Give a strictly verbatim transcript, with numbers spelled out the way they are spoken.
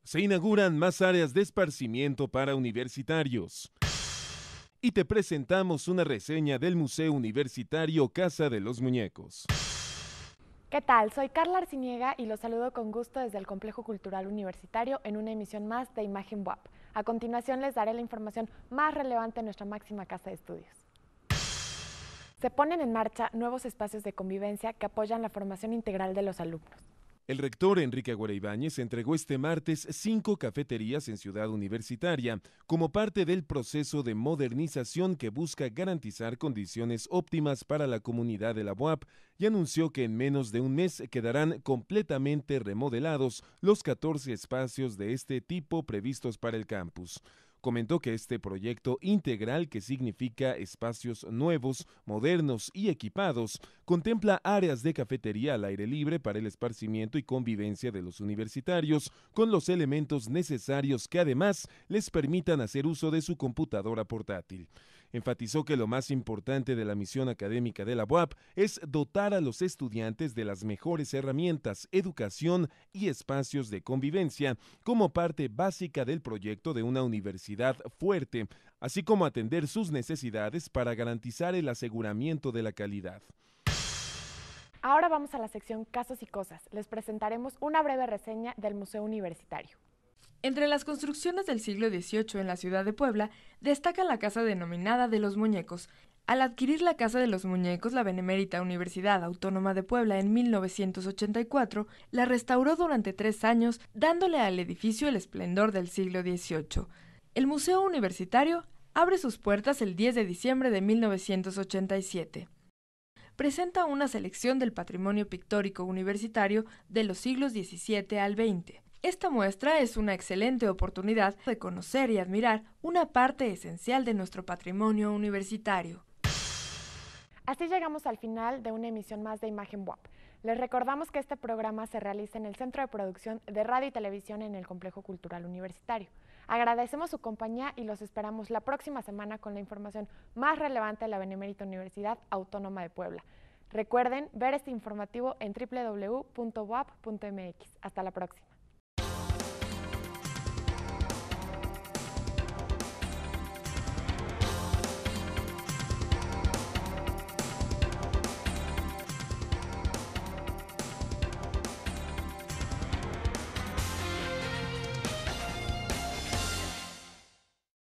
Se inauguran más áreas de esparcimiento para universitarios. Y te presentamos una reseña del Museo Universitario Casa de los Muñecos. ¿Qué tal? Soy Carla Arciniega y los saludo con gusto desde el Complejo Cultural Universitario en una emisión más de Imagen W A P. A continuación les daré la información más relevante de nuestra máxima casa de estudios. Se ponen en marcha nuevos espacios de convivencia que apoyan la formación integral de los alumnos. El rector Enrique Agüera Ibáñez entregó este martes cinco cafeterías en Ciudad Universitaria como parte del proceso de modernización que busca garantizar condiciones óptimas para la comunidad de la U A P y anunció que en menos de un mes quedarán completamente remodelados los catorce espacios de este tipo previstos para el campus. Comentó que este proyecto integral, que significa espacios nuevos, modernos y equipados, contempla áreas de cafetería al aire libre para el esparcimiento y convivencia de los universitarios, con los elementos necesarios que además les permitan hacer uso de su computadora portátil. Enfatizó que lo más importante de la misión académica de la U A P es dotar a los estudiantes de las mejores herramientas, educación y espacios de convivencia como parte básica del proyecto de una universidad fuerte, así como atender sus necesidades para garantizar el aseguramiento de la calidad. Ahora vamos a la sección Casos y Cosas. Les presentaremos una breve reseña del Museo Universitario. Entre las construcciones del siglo dieciocho en la ciudad de Puebla, destaca la casa denominada de los Muñecos. Al adquirir la Casa de los Muñecos, la Benemérita Universidad Autónoma de Puebla en mil novecientos ochenta y cuatro, la restauró durante tres años, dándole al edificio el esplendor del siglo dieciocho. El Museo Universitario abre sus puertas el diez de diciembre de mil novecientos ochenta y siete. Presenta una selección del patrimonio pictórico universitario de los siglos diecisiete al veinte. Esta muestra es una excelente oportunidad de conocer y admirar una parte esencial de nuestro patrimonio universitario. Así llegamos al final de una emisión más de Imagen W A P. Les recordamos que este programa se realiza en el Centro de Producción de Radio y Televisión en el Complejo Cultural Universitario. Agradecemos su compañía y los esperamos la próxima semana con la información más relevante de la Benemérita Universidad Autónoma de Puebla. Recuerden ver este informativo en doble u doble u doble u punto u a p punto m x. Hasta la próxima.